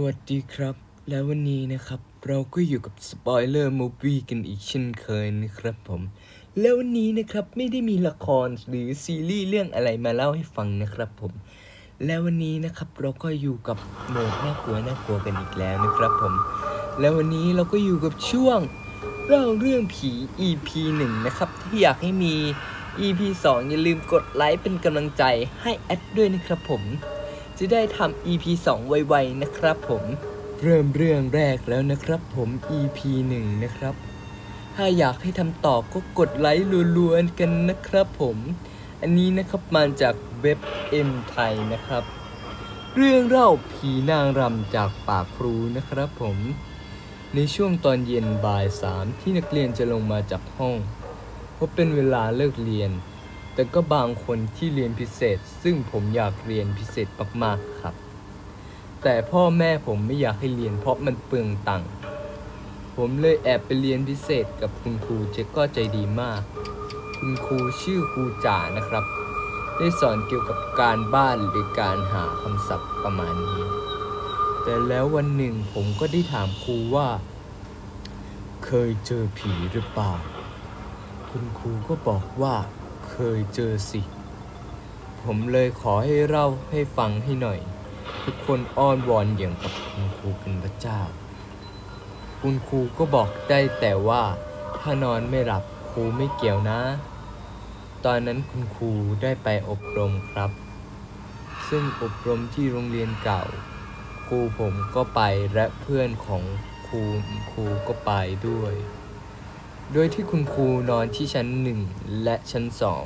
วัสดีครับแล้ววันนี้นะครับเราก็อยู่กับสปอยเลอร์มูฟวี่กันอีกเช่นเคยนะครับผมแล้ววันนี้นะครับไม่ได้มีละครหรือซีรีส์เรื่องอะไรมาเล่าให้ฟังนะครับผมแล้ววันนี้นะครับเราก็อยู่กับโหมดน่ากลัวกันอีกแล้วนะครับผมแล้ววันนี้เราก็อยู่กับช่วงเล่าเรื่องผี EP 1นะครับที่อยากให้มี EP 2อย่าลืมกดไลค์เป็นกำลังใจให้แอดด้วยนะครับผมจะได้ทำ EP 2 ไวๆนะครับผมเริ่มเรื่องแรกแล้วนะครับผม EP 1 นะครับถ้าอยากให้ทำต่อก็กดไลค์รัวๆกันนะครับผมอันนี้นะครับมาจากเว็บ M ไทยนะครับเรื่องเล่าผีนางรำจากปากครูนะครับผมในช่วงตอนเย็นบ่าย 3ที่นักเรียนจะลงมาจากห้องเพราะเป็นเวลาเลิกเรียนแต่ก็บางคนที่เรียนพิเศษซึ่งผมอยากเรียนพิเศษมากๆครับแต่พ่อแม่ผมไม่อยากให้เรียนเพราะมันเปลืองตังค์ผมเลยแอบไปเรียนพิเศษกับคุณครูเจ๊ก็ใจดีมากคุณครูชื่อครูจ๋านะครับได้สอนเกี่ยวกับการบ้านหรือการหาคำศัพท์ประมาณนี้แต่แล้ววันหนึ่งผมก็ได้ถามครูว่าเคยเจอผีหรือเปล่าคุณครูก็บอกว่าเคยเจอสิผมเลยขอให้เล่าให้ฟังให้หน่อยทุกคนอ้อนวอนอย่างกับคุณครูเป็นพระเจ้าคุณครูก็บอกได้แต่ว่าถ้านอนไม่หลับครูไม่เกี่ยวนะตอนนั้นคุณครูได้ไปอบรมครับซึ่งอบรมที่โรงเรียนเก่าครูผมก็ไปและเพื่อนของครูก็ไปด้วยโดยที่คุณครูนอนที่ชั้น1และชั้น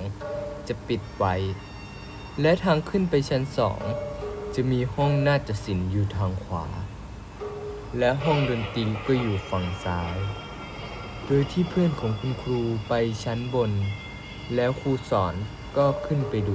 2จะปิดไว้และทางขึ้นไปชั้น2จะมีห้องนาฏศิลป์อยู่ทางขวาและห้องดนตรีก็อยู่ฝั่งซ้ายโดยที่เพื่อนของคุณครูไปชั้นบนแล้วครูสอนก็ขึ้นไปดู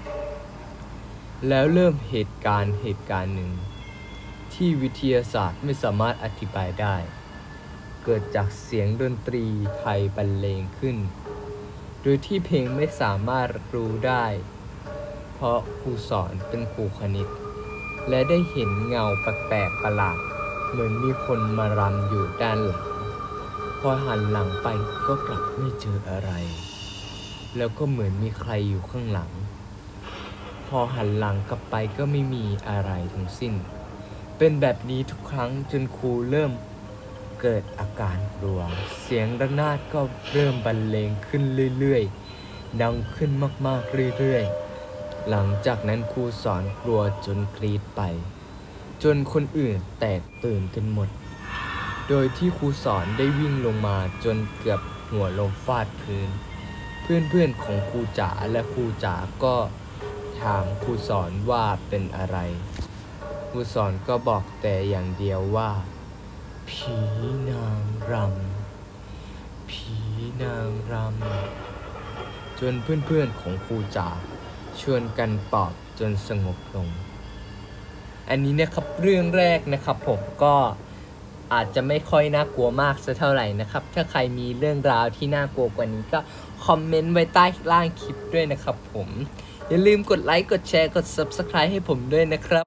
แล้วเริ่มเหตุการณ์หนึ่งที่วิทยาศาสตร์ไม่สามารถอธิบายได้เกิดจากเสียงดนตรีไทยบรรเลงขึ้นโดยที่เพลงไม่สามารถรู้ได้เพราะครูสอนเป็นครูคณิตและได้เห็นเงาแปลกๆประหลาดเหมือนมีคนมารำอยู่ด้านหลังพอหันหลังไปก็กลับไม่เจออะไรแล้วก็เหมือนมีใครอยู่ข้างหลังพอหันหลังกลับไปก็ไม่มีอะไรทั้งสิ้นเป็นแบบนี้ทุกครั้งจนครูเริ่มเกิดอาการกลัวเสียงระนาดก็เริ่มบรรเลงขึ้นเรื่อยๆดังขึ้นมากๆเรื่อยๆหลังจากนั้นครูสอนกลัวจนกรีดไปจนคนอื่นแตกตื่นกันหมดโดยที่ครูสอนได้วิ่งลงมาจนเกือบหัวลงฟาดพื้นเพื่อนๆของครูจ๋าและครูจ๋าก็ถามครูสอนว่าเป็นอะไรครูสอนก็บอกแต่อย่างเดียวว่าผีนางรำจนเพื่อนๆของครูจ๋าชวนกันปลอบจนสงบลงอันนี้นะครับเรื่องแรกนะครับผมก็อาจจะไม่ค่อยน่ากลัวมากสักเท่าไหร่นะครับถ้าใครมีเรื่องราวที่น่ากลัวกว่านี้ก็คอมเมนต์ไว้ใต้ล่างคลิปด้วยนะครับผมอย่าลืมกดไลค์กดแชร์กด Subscribe ให้ผมด้วยนะครับ